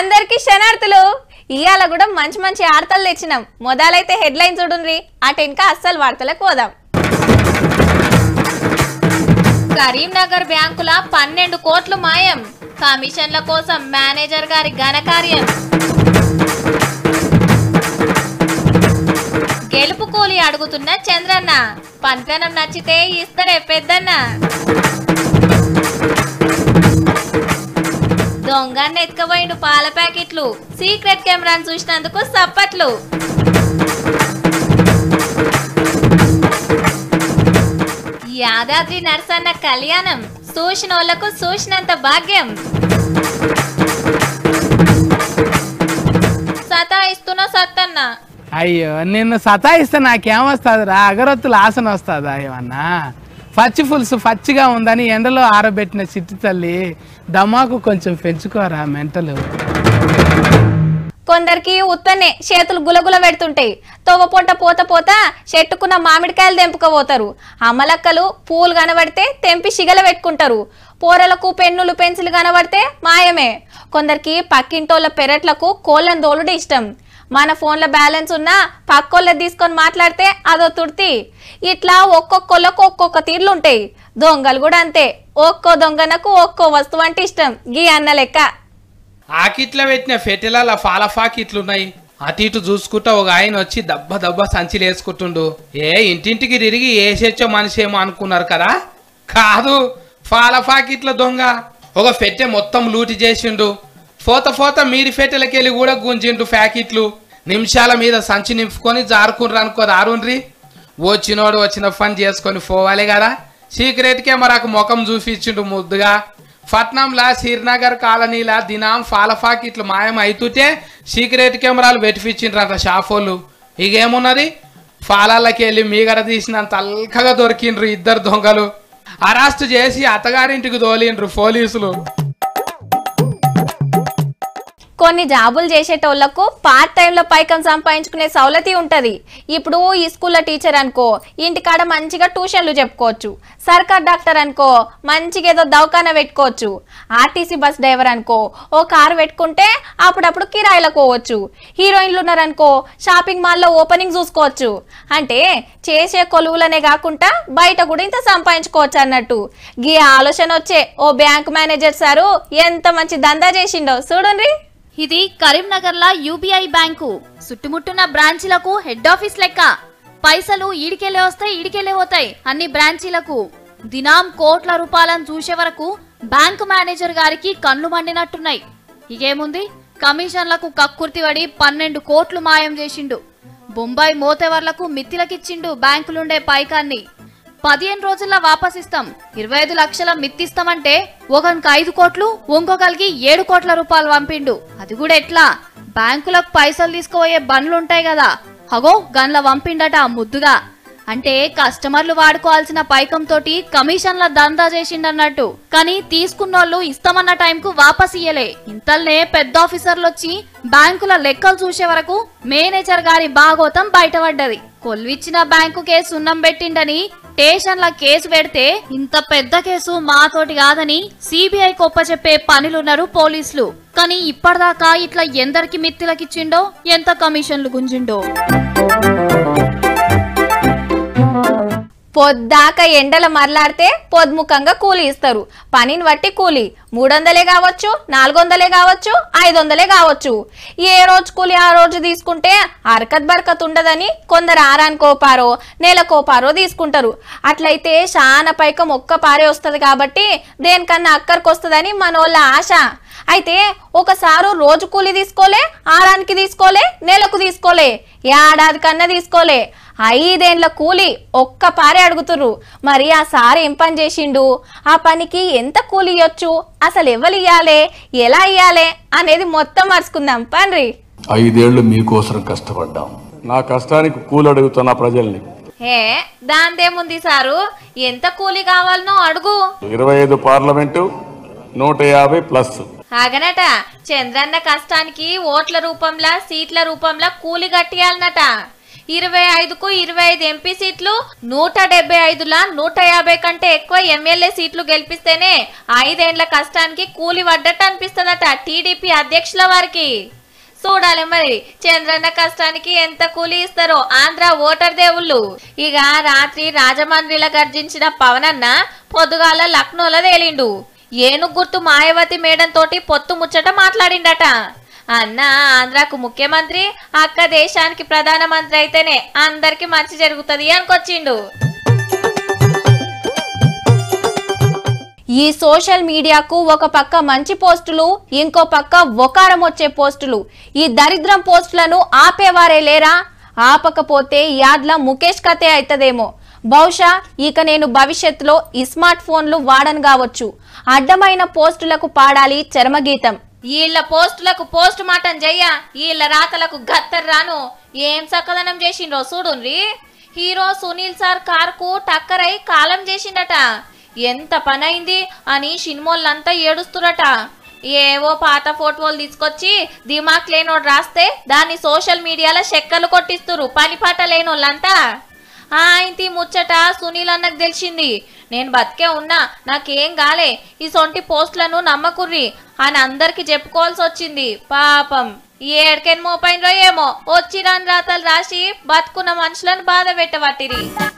అందరికి శనార్థులు ఇయాల కూడా మంచి మంచి ఆర్తలు తెచ్చినాం. మొదలైతే హెడ్లైన్ చూడండి, అటెనక అస్సలు వార్తలకు పోదాం. కరీంనగర్ బ్యాంకుల 12 కోట్లు మాయం, కమిషన్ల కోసం మేనేజర్ గారి ఘనకార్యం. గెలుపు కూలి అడుగుతున్న చంద్రన్న, పంతనం నచ్చితే ఇస్తడే పెద్దన్న. దొంగన్న ఎత్తుకపోయిండు పాల ప్యాకెట్లు, సీక్రెట్ కెమెరాను చూసినందుకు సప్పట్లు. యాదాద్రి నరసన్న కళ్యాణం, చూసినోళ్లకు చూసినంత భాగ్యం. సతాయిస్తున్న సత్తన్న, అయ్యో నిన్ను సతాయిస్తే నాకేమొస్తుందిరా? అగరొత్తులు ఆసన వస్తుందా ఏమన్నా? పచ్చి పులుసు పచ్చిగా ఉందని ఎండలో ఆరబెట్టిన చిట్టి తల్లి, దమాకు కొంచెం పెంచుకోరా మెంటలు. కొందరికి ఉత్తనే చేతులు గులగుల పెడుతుంటాయి. తొవ్వపొట్ట పోత పోత చెట్టుకున్న మామిడికాయలు తెంపుకోపోతారు. అమ్మలక్కలు పూలు కనబడితే తెంపి సిగల పెట్టుకుంటారు. పోరలకు పెన్నులు పెన్సిల్ కనబడితే మాయమే. కొందరికి పక్కింటోళ్ళ పెరట్లకు కోళ్ళని తోలుడు ఇష్టం. మన ఫోన్లో బ్యాలెన్స్ ఉన్నా పక్కోళ్ళ తీసుకొని మాట్లాడితే అదో తుర్తి. ఇట్లా ఒక్కొక్కళ్ళకు ఒక్కొక్క తీర్లు ఉంటాయి. దొంగలు కూడా అంతే, ఒక్కో దొంగనకు ఒక్కో వస్తువు అంటే ఇష్టం. గీ అన్న లెక్క. ఆకిట్లో పెట్టిన ఫెటిలాల ఫాలఫాకిట్లున్నాయి. అటు ఇటు చూసుకుంటా ఒక ఆయన వచ్చి దబ్బ దబ్బ సంచిలు వేసుకుంటుండు. ఇంటింటికి తిరిగి వేసేచ్చో మనిషి ఏమో అనుకున్నారు కదా, కాదు ఫాలఫాకిట్ల దొంగ. ఒక ఫెట్టె మొత్తం లూటి చేసిండు. ఫోత ఫోత మీరి ఫెట్టెలకెళ్ళి కూడా గుంజిండు ప్యాకెట్లు. నిమిషాల మీద సంచి నింపుకొని జారుకుండ్రు అనుకో దారుండ్రి. వచ్చినోడు వచ్చిన పని చేసుకొని పోవాలి కదా. సీక్రెట్ కెమెరాకు ముఖం చూపించిండు ముద్దుగా. పట్నంలా శ్రీనగర్ కాలనీలా దినాం ఫాలఫాకిట్లు మాయం అవుతుంటే సీక్రెట్ కెమెరాలు పెట్టిపించిండ్రంట షాఫోళ్ళు. ఇకేమున్నది, ఫాలాలకి వెళ్ళి మీగడ తీసినంత అల్కగా దొరికిండ్రు ఇద్దరు దొంగలు. అరెస్టు చేసి అత్తగారింటికి తోలిండ్రు పోలీసులు. కొన్ని జాబులు చేసేటోళ్లకు పార్ట్ టైంలో పైకం సంపాదించుకునే సౌలతి ఉంటది. ఇప్పుడు ఈ స్కూల్లో టీచర్ అనుకో, ఇంటికాడ మంచిగా ట్యూషన్లు చెప్పుకోవచ్చు. సర్కార్ డాక్టర్ అనుకో, మంచిగా ఏదో దవాఖానా పెట్టుకోవచ్చు. ఆర్టీసీ బస్ డ్రైవర్ అనుకో, ఓ కారు పెట్టుకుంటే అప్పుడప్పుడు కిరాయిలకు పోవచ్చు. హీరోయిన్లు ఉన్నారనుకో, షాపింగ్ మాల్లో ఓపెనింగ్ చూసుకోవచ్చు. అంటే చేసే కొలువులనే కాకుండా బయట కూడా ఇంత సంపాదించుకోవచ్చు అన్నట్టు. గీ ఆలోచన వచ్చే ఓ బ్యాంక్ మేనేజర్ సారు ఎంత మంచి దందా చేసిండో చూడండి. ఇది కరీంనగర్లా యూబీఐ బ్యాంకు. చుట్టుముట్టున్న బ్రాంచీలకు హెడ్ ఆఫీస్ లెక్క. పైసలు ఈడికెళ్ళే వస్తాయి, ఈడికెళ్ళే పోతాయి అన్ని బ్రాంచీలకు. దినాం కోట్ల రూపాయలను చూసే వరకు బ్యాంకు మేనేజర్ గారికి కళ్ళు మండినట్టున్నాయి. ఇకేముంది, కమిషన్లకు కక్కుర్తివడి 12 కోట్లు మాయం చేసిండు. బొంబాయి మోతేవర్లకు మిత్తిలకిచ్చిండు బ్యాంకులుండే పైకాన్ని. 15 రోజుల్లో వాపసిస్తాం, 25 లక్షల మిత్తిస్తామంటే ఒకనికి 5 కోట్లు, ఇంకొకరికి 7 కోట్ల రూపాయలు పంపిండు. అది కూడా ఎట్లా? బ్యాంకులకు పైసలు తీసుకుపోయే బండ్లుంటాయి కదా, హగో గన్ల పంపిండట ముద్దుగా. అంటే కస్టమర్లు వాడుకోవాల్సిన పైకంతో కమిషన్ల దందా చేసిండన్నట్టు. కానీ తీసుకున్నోళ్ళు ఇస్తామన్న టైంకు వాపస్ ఇయ్యలే. ఇంతల్నే పెద్ద ఆఫీసర్లు వచ్చి బ్యాంకుల లెక్కలు చూసే వరకు మేనేజర్ గారి బాగోతం బయటపడ్డది. కొల్విచ్చిన బ్యాంకు కేసు సున్నం పెట్టిండని స్టేషన్ల కేసు పెడితే ఇంత పెద్ద కేసు మాతోటి కాదని సిబిఐ కొప్ప చెప్పే పనులున్నారు పోలీసులు. కానీ ఇప్పటిదాకా ఇట్లా ఎందరికి మిత్తిలకిచ్చిండో, ఎంత కమిషన్లు గుంజిండో. పొద్దాక ఎండల మరలాడితే పొద్ముఖంగా కూలి ఇస్తారు. పనిని బట్టి కూలి 300 కావచ్చు, 400 కావచ్చు, 500 కావచ్చు. ఏ రోజు కూలి ఆ రోజు తీసుకుంటే అరకత్ బరకత్ ఉండదని కొందరు ఆరానికోపారో నెలకోపారో తీసుకుంటారు. అట్లయితే చాలా పైకం ఒక్క పారే వస్తుంది కాబట్టి దేనికన్నా అక్కడికి వస్తుందని మనోళ్ళ ఆశ. అయితే ఒకసారి రోజు కూలి తీసుకోలే, ఆరానికి తీసుకోలే, నెలకు తీసుకోలే, ఏడాది కన్నా తీసుకోలే, 5 ఏళ్ల కూలి ఒక్క పారే అడుగుతుర్రు. మరి ఆ సార్ ఏం పని చేసిండు, ఆ పనికి ఎంత కూలి ఇవ్వచ్చు, అసలు ఎవరు ఇయ్యాలే, ఎలా ఇయ్యాలే అనేది మొత్తం మర్చుకుందాం పండ్రి. 5 ఏళ్లు మీకోసం కష్టపడ్డాం, నా కష్టానికి కూలి అడుగుతున్న ప్రజల్ని. దాందేముంది సారు, ఎంత కూలి కావాలనో అడుగు. 25 పార్లమెంటు, 150 ప్లస్. ఆగనట, చంద్రన్న కష్టానికి ఓట్ల రూపంలో సీట్ల రూపంలో కూలి కట్టియాలనట. 25కు 25 ఎంపీ సీట్లు 175ల 150 కంటే ఎక్కువ ఎమ్మెల్యే సీట్లు గెలిపిస్తేనే 5 ఏళ్ల కష్టానికి కూలి పడ్డట్టు అనిపిస్తుందట టీడీపీ అధ్యక్షుల వారికి. చూడాలి మరి చంద్రన్న కష్టానికి ఎంత కూలి ఇస్తారో ఆంధ్ర ఓటర్ దేవుళ్ళు. ఇక రాత్రి రాజమండ్రిలో గర్జించిన పవనన్న పొద్దుగాల లక్నోలో తేలిండు. ఏనుగు గుర్తు మాయావతి మేడం తోటి పొత్తు ముచ్చట మాట్లాడిండట. అన్న ఆంధ్రాకు ముఖ్యమంత్రి, అక్క దేశానికి ప్రధానమంత్రి అయితేనే అందరికి మంచి జరుగుతుంది అనుకొచ్చిండు. ఈ సోషల్ మీడియాకు ఒక పక్క మంచి పోస్టులు, ఇంకో పక్క ఒకారం వచ్చే పోస్టులు. ఈ దరిద్రం పోస్టులను ఆపేవారే లేరా? ఆపకపోతే యాడ్ల ముఖేష్ కథే అవుతుందేమో. బహుశా ఇక నేను భవిష్యత్తులో ఈ స్మార్ట్ ఫోన్లు వాడను కావచ్చు. అడ్డమైన పోస్టులకు పాడాలి చర్మగీతం. వీళ్ళ పోస్టులకు పోస్ట్ మాటం చెయ్య, వీళ్ళ రాతలకు గత్తర్ రాను. ఏం చక్కదనం చేసిండ్రో చూడుండ్రి. హీరో సునీల్ సార్ కారుకు టక్కరై కాలం చేసిండట. ఎంత పనైంది అని సినిమాలంతా ఏడుస్తురట. ఏవో పాత ఫోటోలు తీసుకొచ్చి దిమాక్ లేనోడు రాస్తే దాన్ని సోషల్ మీడియాలో చెక్కలు కొట్టిస్తురు పని పాట లేనోళ్ళంతా. ఇంటి ముచ్చట సునీల్ అన్నకు తెలిసింది. నేను బతికే ఉన్నా, నాకేం గాలే, ఈ సొంటి పోస్టులను నమ్మకుర్రి అని అందరికి చెప్పుకోవాల్సి వచ్చింది. పాపం ఏడికెన్ మోపైనరో ఏమో వచ్చి రాని రాతలు రాసి బతుకున్న మనుషులను బాధ పెట్టబట్టిరి.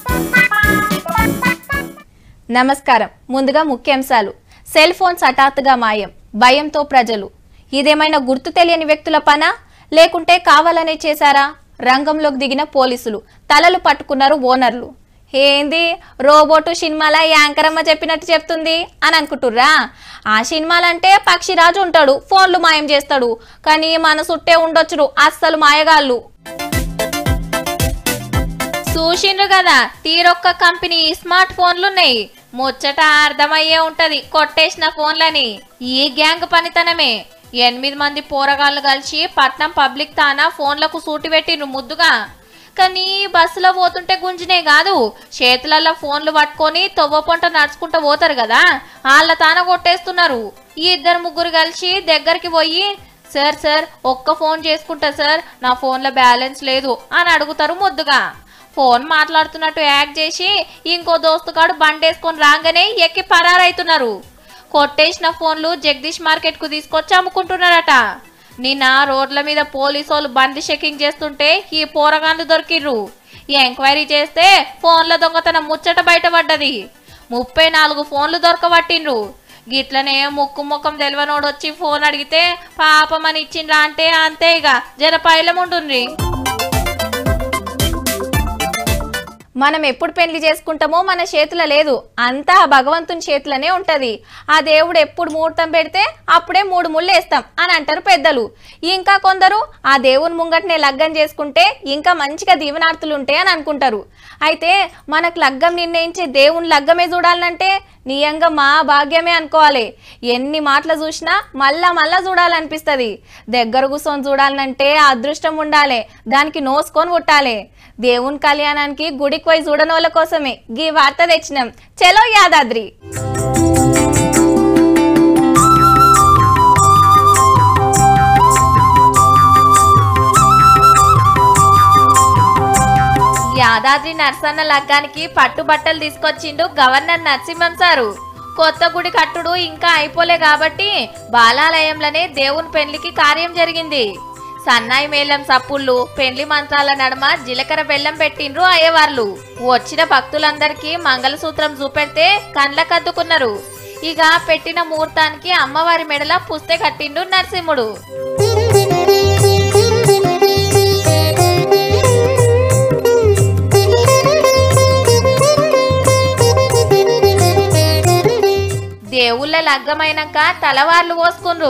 నమస్కారం. ముందుగా ముఖ్యాంశాలు. సెల్ ఫోన్స్ హఠాత్తుగా మాయం, భయంతో ప్రజలు. ఇదేమైనా గుర్తు తెలియని వ్యక్తుల పనా లేకుంటే కావాలనే చేశారా? రంగంలోకి దిగిన పోలీసులు, తలలు పట్టుకున్నారు ఓనర్లు. ఏంది రోబోటు సినిమాల యాంకరమ్మ చెప్పినట్టు చెప్తుంది అని అనుకుంటుర్రా? ఆ సినిమాలంటే పక్షిరాజు ఉంటాడు, ఫోన్లు మాయం చేస్తాడు. కానీ మన సుట్టే ఉండొచ్చురు అస్సలు మాయగాళ్ళు. చూసిండ్రు కదా తీరొక్క కంపెనీ స్మార్ట్ ఫోన్లున్నాయి. ముచ్చట అర్థమయ్యే ఉంటది కొట్టేసిన ఫోన్లని. ఈ గ్యాంగ్ పనితనమే. 8 మంది పోరగాళ్ళు కలిసి పట్నం పబ్లిక్ తానా ఫోన్లకు సూటి పెట్టిండ్రు ముద్దుగా. కానీ బస్సులో పోతుంటే గుంజినే కాదు, చేతులలో ఫోన్లు పట్టుకొని తొవ్వపొంట నడుచుకుంటూ పోతారు కదా, వాళ్ళ తాన కొట్టేస్తున్నారు. ఈ 2-3 కలిసి దగ్గరికి పోయి, సార్ సార్ ఒక్క ఫోన్ చేసుకుంటా సార్, నా ఫోన్లో బ్యాలెన్స్ లేదు అని అడుగుతారు ముద్దుగా. ఫోన్ మాట్లాడుతున్నట్టు యాక్ట్ చేసి ఇంకో దోస్తుగాడు బండేసుకొని రాగానే ఎక్కి పరారైతున్నారు. కొట్టేసిన ఫోన్లు జగదీష్ మార్కెట్ కు తీసుకొచ్చి అమ్ముకుంటున్నారట. నిన్న రోడ్ల మీద పోలీసు బండి చెకింగ్ చేస్తుంటే ఈ పోరగాన్లు దొరికిర్రు. ఈ ఎంక్వైరీ చేస్తే ఫోన్ల దొంగతనం ముచ్చట బయటపడ్డది. 34 ఫోన్లు దొరకబట్టిండ్రు. గిట్లనే ముక్కు ముఖం తెలివనోడు వచ్చి ఫోన్ అడిగితే పాపమని ఇచ్చిండ్రా అంటే అంతే, ఇక జరపాయలం ఉండుండ్రి. మనం ఎప్పుడు పెళ్లి చేసుకుంటామో మన చేతిలో లేదు, అంతా భగవంతుని చేతిలోనే ఉంటది. ఆ దేవుడు ఎప్పుడు ముహూర్తం పెడితే అప్పుడే 3 ముళ్ళు వేస్తాం అని అంటారు పెద్దలు. ఇంకా కొందరు ఆ దేవుని ముంగటనే లగ్గం చేసుకుంటే ఇంకా మంచిగా దీవెనార్తులు ఉంటాయి అని అనుకుంటారు. అయితే మనకు లగ్గం నిర్ణయించే దేవుని లగ్గమే చూడాలంటే నియంగా మా భాగ్యమే అనుకోవాలి. ఎన్ని మాటలు చూసినా మళ్ళా చూడాలనిపిస్తుంది. దగ్గర కూర్చొని చూడాలంటే అదృష్టం ఉండాలి, దానికి నోసుకొని పుట్టాలి. దేవుని కళ్యాణానికి గుడికి పోయి చూడనోళ్ళ కోసమే గీ వార్త తెచ్చినాం. చలో యాదాద్రి. యాదాద్రి నర్సన్న లగ్గానికి పట్టుబట్టలు తీసుకొచ్చిండు గవర్నర్ నరసింహం సారు. కొత్త గుడి కట్టుడు ఇంకా అయిపోలే కాబట్టి బాలాలయంలోనే దేవుని పెళ్లికి కార్యం జరిగింది. సన్నాయి మేళం సప్పుళ్ళు, పెండ్లి మంత్రాల నడుమ జీలకర్ర బెల్లం పెట్టిండ్రు అయ్యవార్లు. వచ్చిన భక్తులందరికీ మంగళసూత్రం చూపెడితే కండ్లకద్దుకున్నారు. ఇక పెట్టిన ముహూర్తానికి అమ్మవారి మెడల పుస్తే కట్టిండు నరసింహుడు. దేవుళ్ళ లగ్గమైనాక తలవార్లు పోసుకుండ్రు.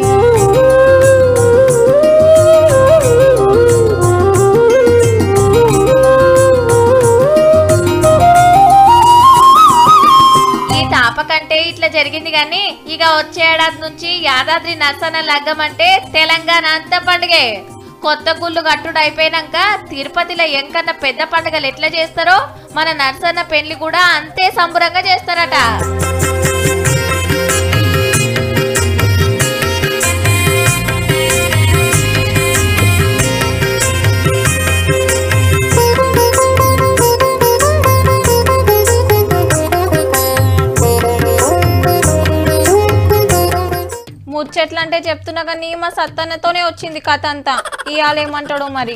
కంటే ఇట్లా జరిగింది కానీ ఇక వచ్చే ఏడాది నుంచి యాదాద్రి నర్సన్న లగ్గం అంటే తెలంగాణ అంతా పండుగే. కొత్త గుళ్ళు కట్టుడు అయిపోయినాక తిరుపతిలో ఎంకన్నా పెద్ద పండుగలు ఎట్లా చేస్తారో మన నర్సన్న పెళ్లి కూడా అంతే సంబరంగా చేస్తారట. ముచ్చట్లు అంటే చెప్తున్నా కానీ మా సత్తన్నతోనే వచ్చింది కథ అంతా. ఇవాళ ఏమంటాడో మరి.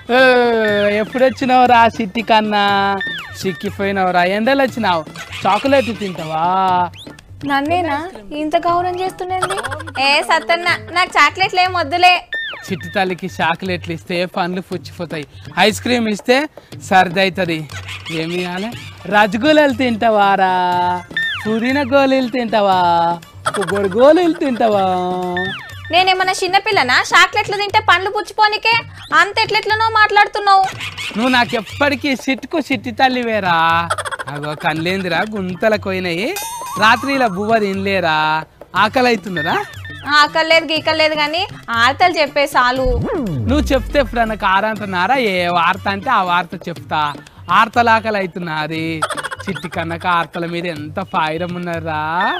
ఎప్పుడు వచ్చినావురా సిట్టి కన్నా? సిక్కిపోయినావురా. ఎండలు వచ్చినావు. చాక్లెట్ తింటావా? నన్నేనా ఇంత గౌరవం చేస్తున్నది? ఏ సత్తన్న, నాకు చాక్లెట్లు ఏం వద్దులే. చిట్టి తల్లికి చాక్లెట్లు ఇస్తే పండ్లు పుచ్చిపోతాయి, ఐస్ క్రీమ్ ఇస్తే సర్ది అవుతుంది. ఏమి ఇవ్వాలి? రజగోళీలు తింటావారా? పుదీన గోళీలు తింటావా? కొబ్బరి గోళీలు తింటావా? నేనేమన్నా చిన్నపిల్లనా చాక్లెట్లు తింటే పండ్లు పుచ్చిపోనికే? అంత ఎట్లెట్లనో మాట్లాడుతున్నావు. నువ్వు నాకు ఎప్పటికీ సిట్టుకు సిట్టి తల్లి వేరా. అగో కళ్ళేందిరా గుంతలకు పోయినాయి. రాత్రి ఇలా బువ్వ తినలేరా? ఆకలి అవుతున్నదా? ఆకలేదు గీకలేదు కానీ ఆర్తలు చెప్పే చాలు. నువ్వు చెప్తే ఎప్పుడన్నా కారంటున్నారా? ఏ వార్త అంటే ఆ వార్త చెప్తా. ఆర్తలు ఆకలి అవుతున్నది. చిట్టి కన్నక ఆర్తల మీద ఎంత ఫైరం ఉన్నారా?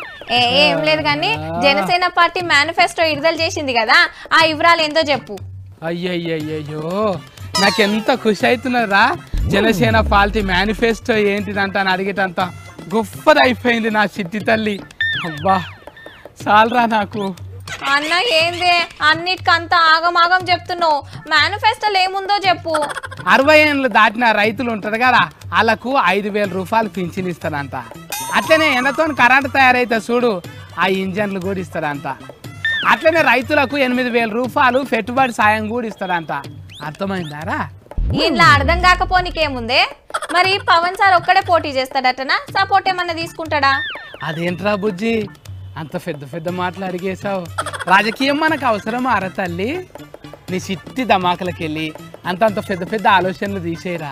ఏం లేదు కానీ జనసేన పార్టీ మేనిఫెస్టో విడుదల చేసింది కదా, ఆ వివరాలు ఏందో చెప్పు. అయ్యయ్యో, నాకెంత ఖుషి అవుతున్నారా. జనసేన పార్టీ మేనిఫెస్టో ఏంటిదంట అని అడిగేటంత గొప్పది అయిపోయింది నా చిట్టి తల్లి. అబ్బా చాలరా నాకు. అన్న ఏందే అన్నిటికంతా ఆగమాగం చెప్తున్నావు? మేనిఫెస్టోలో ఏముందో చెప్పు. 60 ఏళ్ళు దాటిన రైతులు ఉంటారు కదా, వాళ్ళకు 5,000 రూపాయలు పింఛన్ ఇస్తారంట. అట్లనే ఎండతో కరెంటు తయారైతే చూడు, ఆ ఇంజన్లు కూడా ఇస్తారంట. అట్లనే రైతులకు 8,000 రూపాయలు పెట్టుబడి సాయం కూడా ఇస్తారంట. అర్థమైందారా? ఇంట్లో అర్థం కాకపోనికేముందే? మరి పవన్ సార్ ఒక్కడే పోటీ చేస్తాడటనా? సపోర్ట్ ఏమన్నా తీసుకుంటాడా? అదేంట్రా బుజ్జి, అంత పెద్ద పెద్ద మాటలు అడిగేశావు. రాజకీయం మనకు అవసరమా అర తల్లి? నీ చిట్టి ధమాకలకెళ్ళి అంత పెద్ద పెద్ద ఆలోచనలు తీసేరా.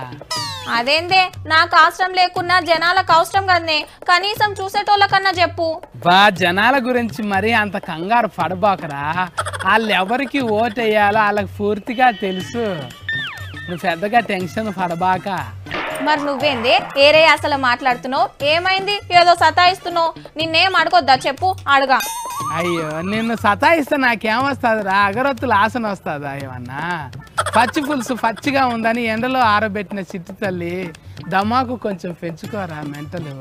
అదేందే నాకు అవసరం లేకున్నా జనాలకు అవసరం కదనే, కనీసం చూసేటోళ్ళకన్నా చెప్పు. బా జనాల గురించి మరీ అంత కంగారు పడబాకరా. వాళ్ళు ఎవరికి ఓటేయాలో వాళ్ళకి పూర్తిగా తెలుసు. నువ్వు పెద్దగా టెన్షన్ పడబాక. మరి నువ్వేందే ఏరే అసలు మాట్లాడుతున్నావు? ఏమైంది? ఏదో సతాయిస్తున్నావు. నిన్నేం అడగొద్దా చెప్పు? అడగా. అయ్యో నిన్ను సతాయిస్తే నాకేమొస్తుందిరా? అగరొత్తులు ఆసన వస్తుందా ఏమన్నా? పచ్చి పులుసు పచ్చిగా ఉందని ఎండలో ఆరబెట్టిన చిట్టి తల్లి, దమాకు కొంచెం పెంచుకోరా మెంటలు.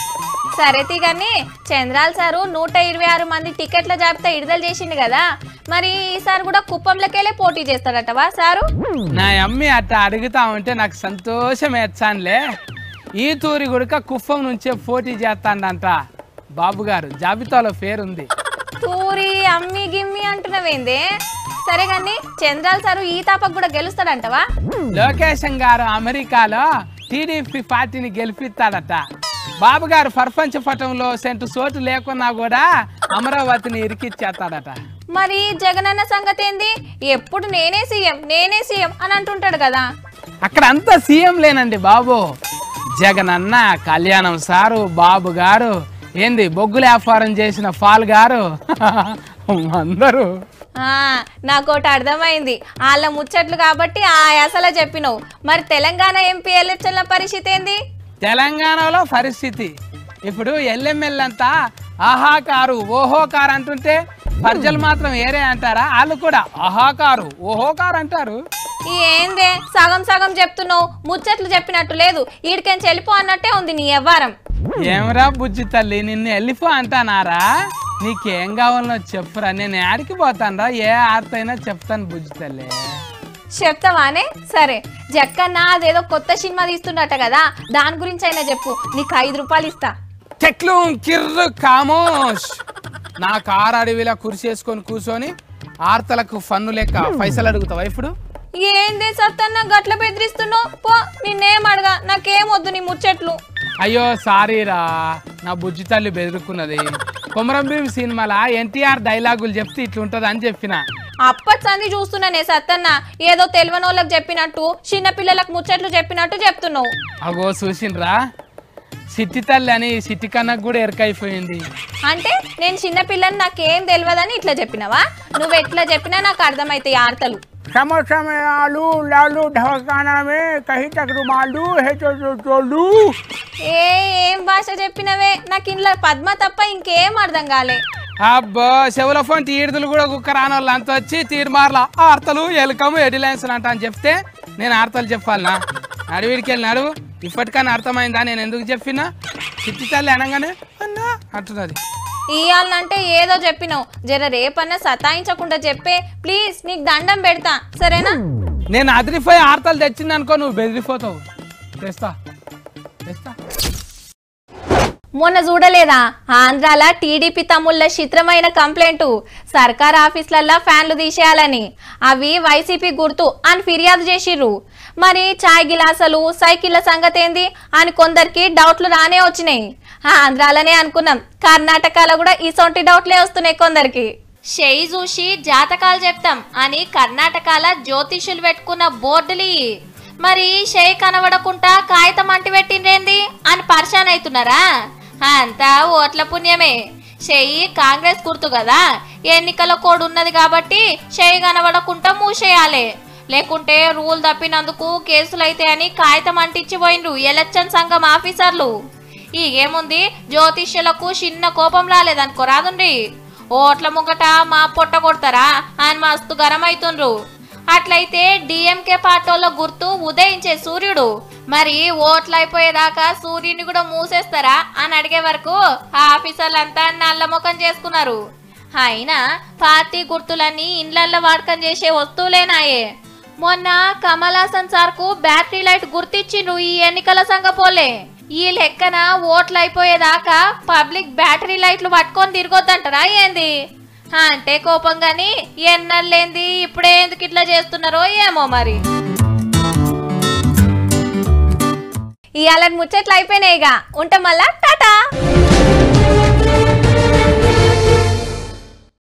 సరేతి గాని చంద్రాల్ సారు 126 మంది టికెట్ల జాబితా విడుదల చేసిండు కదా, మరి ఈసారి కూడా కుప్పంలోకెళ్ళే పోటీ చేస్తాడటవా సారు? నా అమ్మి అట్ట అడుగుతా ఉంటే నాకు సంతోషం ఎచ్చానులే. ఈ తూరి గుడక కుప్పం నుంచే పోటీ చేస్తాడంట బాబు గారు. జాబితాలో పేరుంది. తూరి అమ్మి గిమ్మి అంటున్నావేందే? సరే గాని చంద్రాల్ సారు ఈ తాపకు కూడా గెలుస్తాడంటవా? లోకేషన్ గారు అమెరికాలో టీడీపీ పార్టీని గెలిపిస్తాడట. బాబు గారు ప్రపంచ పటంలో సెంటు చోటు లేకున్నా కూడా అమరావతిని ఇరికిచ్చేస్తాడట. మరి జగనన్న సంగతి ఏంది? ఎప్పుడు నేనే సీఎం అని అంటుంటాడు కదా. అక్కడ అంతా సీఎం లేనండి బాబు. జగనన్న, కళ్యాణం సారు, బాబు గారు, ఏంది బొగ్గుల వ్యాపారం చేసిన పాల్ గారు అందరూ. నాకోటి అర్థమైంది, వాళ్ళ ముచ్చట్లు కాబట్టి ఆ అసలు చెప్పినవు. మరి తెలంగాణ ఎంపీ ఎలక్షన్ల పరిస్థితి ఏంది? తెలంగాణలో పరిస్థితి ఇప్పుడు ఎల్ఎంఎల్ అంతా ఆహాకారు ఓహోకారు అంటుంటే ప్రజలు మాత్రం ఏరే అంటారా? వాళ్ళు కూడా ఆహాకారు ఓహోకారు అంటారు. ఏందే సగం సగం చెప్తున్నావు? ముచ్చట్లు చెప్పినట్టు లేదు, ఈడికెంచి వెళ్ళిపో అన్నట్టే ఉంది నీ వ్యవహారం. ఏమరా బుజ్జి తల్లి, నిన్ను వెళ్ళిపో అంటానారా? నీకేం కావాలనో చెప్పురా, నేను ఆడికి పోతానరా. ఏ ఆర్తైనా చెప్తాను బుజ్జి తల్లి. చెప్తావానే? సరే జక్కన్న అదేదో కొత్త సినిమా తీస్తున్నట్ట కదా, దాని గురించి అయినా చెప్పు. నీకు 5 రూపాయలు ఇస్తా. చెట్లు కిర్రు కామోష్. నా కారు అడవిలా కురిసేసుకొని కూర్చొని ఆర్తలకు ఫన్ను లెక్క పైసలు అడుగుతావా ఇప్పుడు? ఏందే సత్తన్న గట్ల బెదిరిస్తున్నావు? పో, నిన్నేం అడగా, నాకేం వద్దు నీ ముచ్చట్లు. అయ్యో సారీరా, నా బుజ్జి తల్లి బెదురుకున్నది. కొమరం భీం సినిమాల ఎన్టీఆర్ డైలాగులు చెప్తే ఇట్లుంటది అని చెప్పిన. అప్పటి చూస్తున్నానే సత్తన్న, ఏదో తెలియని వాళ్ళకి చెప్పినట్టు చిన్నపిల్లలకు ముచ్చట్లు చెప్పినట్టు చెప్తున్నావు. అగో చూసిండ్రా, సిట్టి తల్లి అని సిట్టి కన్నకు కూడా ఎరకైపోయింది. అంటే నేను చిన్నపిల్లని నాకేం తెలియదని ఇట్లా చెప్పినావా? నువ్వు ఎట్లా చెప్పినా నాకు అర్థమైతాయి ఆర్తలు. ఏం భాష చెప్పినవే? నాకు ఇంట్లో పద్మ తప్ప ఇంకేం అర్థం కాలే. అబ్బో చెవుల ఫోన్ తీర్దులు కూడా కుక్క రానోళ్ళు అంత వచ్చి తీర్మార్ల ఆర్తలు ఎలుకము ఎడిలైన్స్ అంట అని చెప్తే నేను ఆర్తలు చెప్పాలనా? అడవిడికి వెళ్ళి నడువు. ఇప్పటికన్నా అర్థమైందా నేను ఎందుకు చెప్పినా? చిట్టి తల్లి అనగానే అన్నా అంటున్నది. ఇయ్యాలంటే ఏదో చెప్పినావు, జర రేపన్నా సతాయించకుండా చెప్పే ప్లీజ్, నీకు దండం పెడతా సరేనా? నేను అదిరిపోయి ఆర్తలు తెచ్చింది అనుకో, నువ్వు బెదిరిపోతావు. తెస్తా. మొన్న చూడలేదా ఆంధ్రాల టీడీపీ తమ్ముళ్ళ చిత్రమైన కంప్లైంట్, సర్కార్ ఆఫీసులల్లా ఫ్యాన్లు తీసేయాలని, అవి వైసీపీ గుర్తు అని ఫిర్యాదు చేసిర్రు. మరి చాయ్ గిలాసులు సైకిళ్ల సంగతి ఏంది అని కొందరికి డౌట్లు రానే వచ్చినాయి. ఆంధ్రాలనే అనుకున్నాం, కర్ణాటకలో కూడా ఇసొంటి డౌట్లే వస్తున్నాయి కొందరికి. షెయి చూసి జాతకాలు చెప్తాం అని కర్ణాటకల జ్యోతిషులు పెట్టుకున్న బోర్డులు, మరి షెయి కనబడకుండా కాగితం అంటి పెట్టిండ్రేంది అని పరిశాన్ అవుతున్నారా? అంతా ఓట్ల పుణ్యమే. షెయి కాంగ్రెస్ గుర్తు కదా, ఎన్నికల కోడ్ ఉన్నది కాబట్టి షెయి కనబడకుండా మూసేయాలి, లేకుంటే రూల్ తప్పినందుకు కేసులైతే అని కాగితం అంటించి పోయిండ్రు ఎలక్షన్ సంఘం ఆఫీసర్లు. ఈగేముంది, జ్యోతిష్యులకు చిన్న కోపం రాలేదనుకో రాదుండ్రి, ఓట్ల ముంగట మా పొట్ట కొడతారా అని మస్తు గరం అవుతుండ్రు. అట్లయితే డిఎంకే పార్టీలో గుర్తు ఉదయించే సూర్యుడు, మరి ఓట్లు అయిపోయేదాకా సూర్యుని కూడా మూసేస్తారా అని అడిగే వరకు ఆ ఆఫీసర్లంతా నల్ల ముఖం చేసుకున్నారు. అయినా పార్టీ గుర్తులన్నీ ఇండ్లల్లో వాడకం చేసే వస్తువులేనాయే. మొన్న కమల్ హాసన్ సార్కు బ్యాటరీ లైట్ గుర్తిచ్చిండ్రు ఈ ఎన్నికల సంఘ పోలే. ఈ లెక్కన ఓట్లు అయిపోయేదాకా పబ్లిక్ బ్యాటరీ లైట్లు పట్టుకొని తిరగొద్దంటారా ఏంది? అంటే కోపం గాని ఎన్నర్లేంది ఇప్పుడే ఎందుకు ఇట్లా చేస్తున్నారో ఏమో మరి. ఇవాళ ముచ్చట్లు అయిపోయినాయిగా, ఉంటాం మళ్ళా, టాటా.